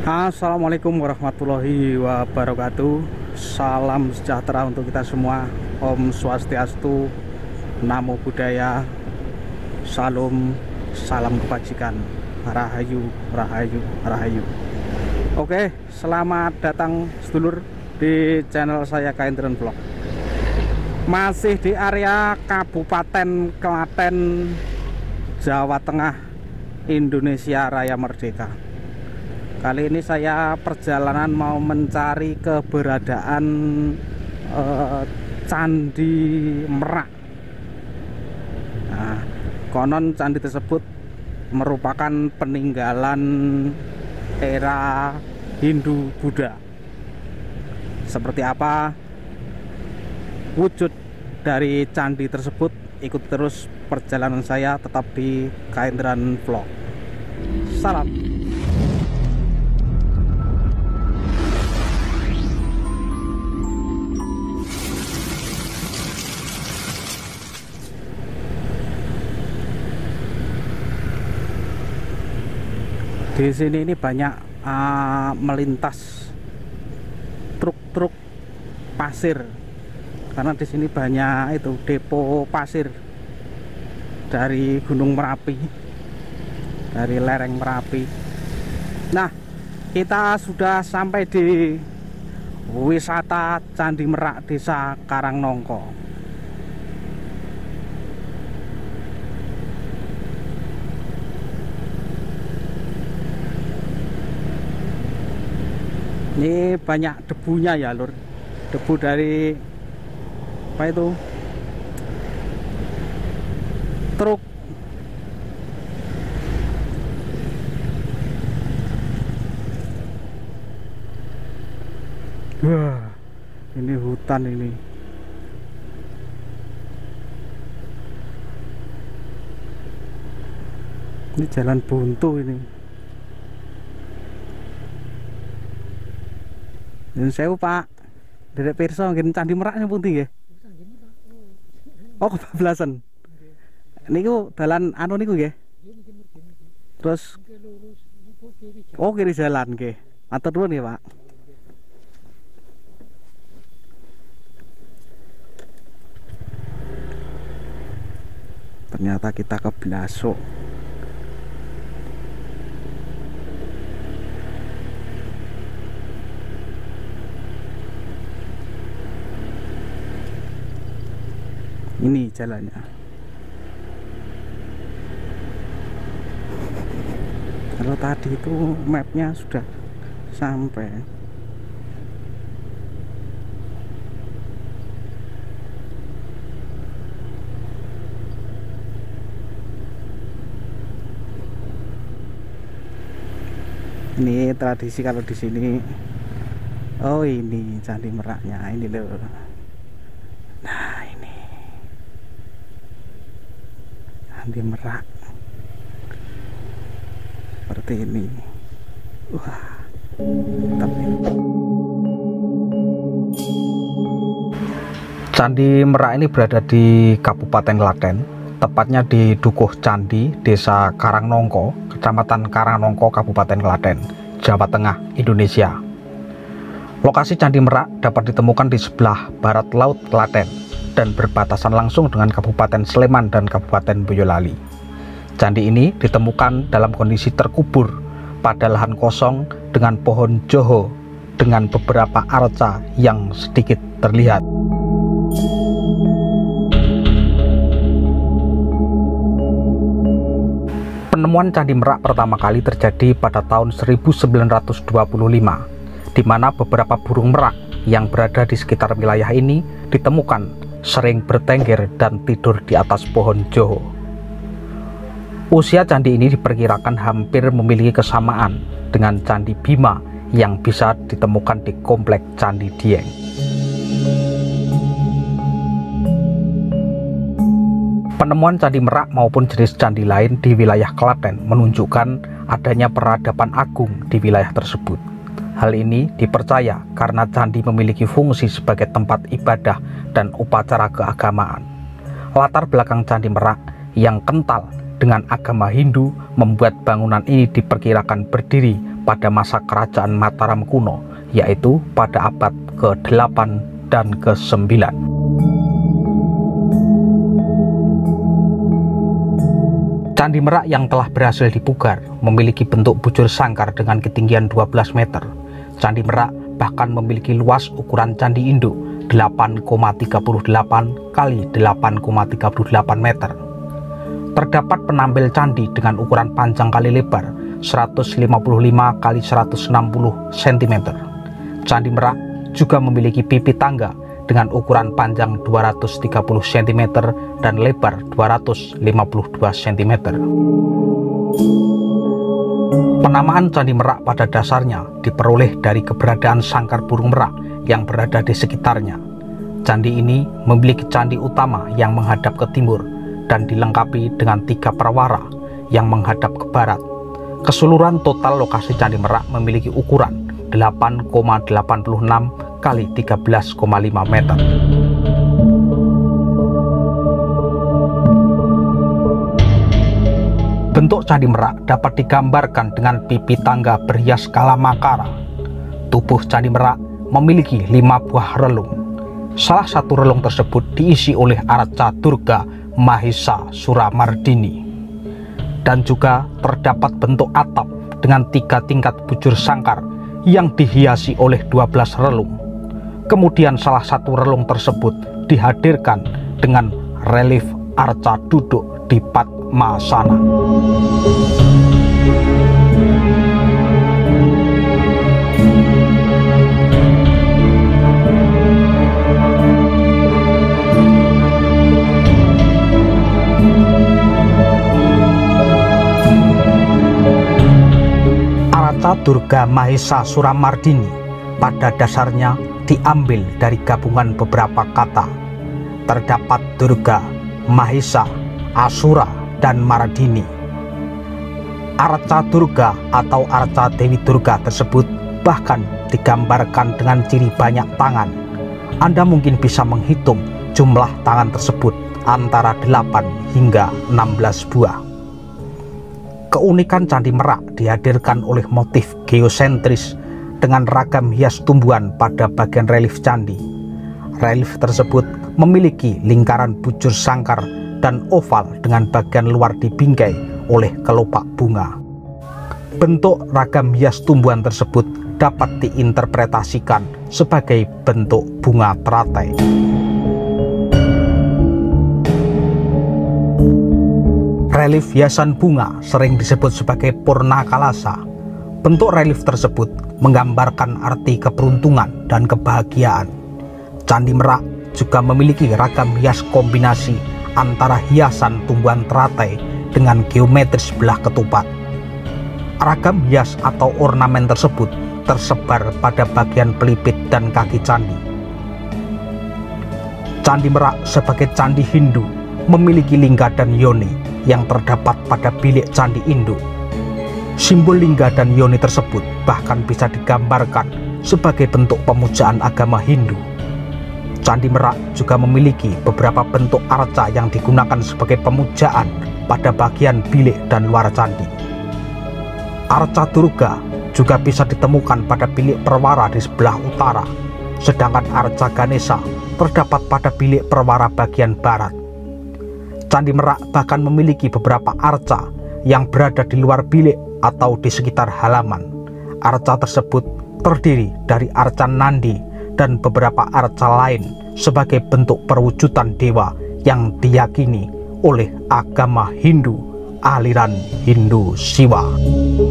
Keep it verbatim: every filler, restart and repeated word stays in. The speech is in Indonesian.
Assalamualaikum warahmatullahi wabarakatuh. Salam sejahtera untuk kita semua. Om Swastiastu, Namo Buddhaya, Salam, salam kebajikan. Rahayu, Rahayu, Rahayu. Oke, selamat datang sedulur di channel saya Kaindren Vlog. Masih di area Kabupaten Klaten, Jawa Tengah, Indonesia Raya Merdeka. Kali ini saya perjalanan mau mencari keberadaan eh, Candi Merak. Nah, konon candi tersebut merupakan peninggalan era Hindu Buddha. Seperti apa wujud dari candi tersebut? Ikut terus perjalanan saya tetap di Kaindren Vlog. Salam. Di sini ini banyak uh, melintas truk-truk pasir, karena di sini banyak itu depo pasir dari Gunung Merapi, dari lereng Merapi. Nah, kita sudah sampai di wisata Candi Merak, Desa Karangnongko. Ini banyak debunya ya lur, debu dari apa itu, truk. Wah, ini hutan ini. Ini jalan buntu ini. Dan saya Pak, Dedek Pirsa nggih Candi Meraknya pundi nggih? Oh, kebablasan. Niku dalan anu niku nggih. Terus oh kiri jalan nggih. Matur nuwun nggih, Pak. Ternyata kita ke Blasok. Ini jalannya. Kalau tadi itu mapnya sudah sampai. Ini tradisi kalau di sini. Oh, ini Candi Meraknya ini loh. Nah, ini Candi Merak seperti ini. Wah, mantap nih. Candi Merak ini berada di Kabupaten Klaten, tepatnya di Dukuh Candi, Desa Karangnongko, Kecamatan Karangnongko, Kabupaten Klaten, Jawa Tengah, Indonesia. Lokasi Candi Merak dapat ditemukan di sebelah barat Laut Klaten dan berbatasan langsung dengan Kabupaten Sleman dan Kabupaten Boyolali. Candi ini ditemukan dalam kondisi terkubur pada lahan kosong dengan pohon joho dengan beberapa arca yang sedikit terlihat. Penemuan Candi Merak pertama kali terjadi pada tahun seribu sembilan ratus dua puluh lima, di mana beberapa burung merak yang berada di sekitar wilayah ini ditemukan sering bertengger dan tidur di atas pohon joho. Usia candi ini diperkirakan hampir memiliki kesamaan dengan Candi Bima yang bisa ditemukan di komplek Candi Dieng. Penemuan Candi Merak maupun jenis candi lain di wilayah Klaten menunjukkan adanya peradaban agung di wilayah tersebut. Hal ini dipercaya karena candi memiliki fungsi sebagai tempat ibadah dan upacara keagamaan. Latar belakang Candi Merak yang kental dengan agama Hindu membuat bangunan ini diperkirakan berdiri pada masa kerajaan Mataram kuno, yaitu pada abad ke delapan dan ke sembilan. Candi Merak yang telah berhasil dipugar memiliki bentuk bujur sangkar dengan ketinggian dua belas meter. Candi Merak bahkan memiliki luas ukuran candi induk delapan koma tiga delapan kali delapan koma tiga delapan meter. Terdapat penambil candi dengan ukuran panjang kali lebar seratus lima puluh lima kali seratus enam puluh sentimeter. Candi Merak juga memiliki pipi tangga dengan ukuran panjang dua ratus tiga puluh sentimeter dan lebar dua ratus lima puluh dua sentimeter. Penamaan Candi Merak pada dasarnya diperoleh dari keberadaan sangkar burung merak yang berada di sekitarnya. Candi ini memiliki candi utama yang menghadap ke timur dan dilengkapi dengan tiga perwara yang menghadap ke barat. Keseluruhan total lokasi Candi Merak memiliki ukuran delapan koma delapan enam kali tiga belas koma lima meter. Bentuk Candi Merak dapat digambarkan dengan pipi tangga berhias kalamakara. Tubuh Candi Merak memiliki lima buah relung. Salah satu relung tersebut diisi oleh Arca Durga Mahisa Suramardini. Dan juga terdapat bentuk atap dengan tiga tingkat bujur sangkar yang dihiasi oleh dua belas relung. Kemudian salah satu relung tersebut dihadirkan dengan relief arca duduk di Padmasana. Arca Durga Mahisa Suramardini pada dasarnya diambil dari gabungan beberapa kata. Terdapat Durga, Mahisa, Asura, dan Mardini. Arca Durga atau Arca Dewi Durga tersebut bahkan digambarkan dengan ciri banyak tangan. Anda mungkin bisa menghitung jumlah tangan tersebut antara delapan hingga enam belas buah. Keunikan Candi Merak dihadirkan oleh motif geosentris dengan ragam hias tumbuhan pada bagian relief candi. Relief tersebut memiliki lingkaran bujur sangkar dan oval dengan bagian luar dibingkai oleh kelopak bunga. Bentuk ragam hias tumbuhan tersebut dapat diinterpretasikan sebagai bentuk bunga teratai. Relief hiasan bunga sering disebut sebagai Purnakalasa. Bentuk relief tersebut menggambarkan arti keberuntungan dan kebahagiaan. Candi Merak juga memiliki ragam hias kombinasi antara hiasan tumbuhan teratai dengan geometris belah ketupat. Ragam hias atau ornamen tersebut tersebar pada bagian pelipit dan kaki candi. Candi Merak sebagai candi Hindu memiliki lingga dan yoni yang terdapat pada bilik candi induk. Simbol lingga dan yoni tersebut bahkan bisa digambarkan sebagai bentuk pemujaan agama Hindu. Candi Merak juga memiliki beberapa bentuk arca yang digunakan sebagai pemujaan pada bagian bilik dan luar candi. Arca Durga juga bisa ditemukan pada bilik perwara di sebelah utara, sedangkan arca Ganesha terdapat pada bilik perwara bagian barat. Candi Merak bahkan memiliki beberapa arca yang berada di luar bilik atau di sekitar halaman. Arca tersebut terdiri dari arca Nandi dan beberapa arca lain sebagai bentuk perwujudan dewa yang diyakini oleh agama Hindu, aliran Hindu Siwa.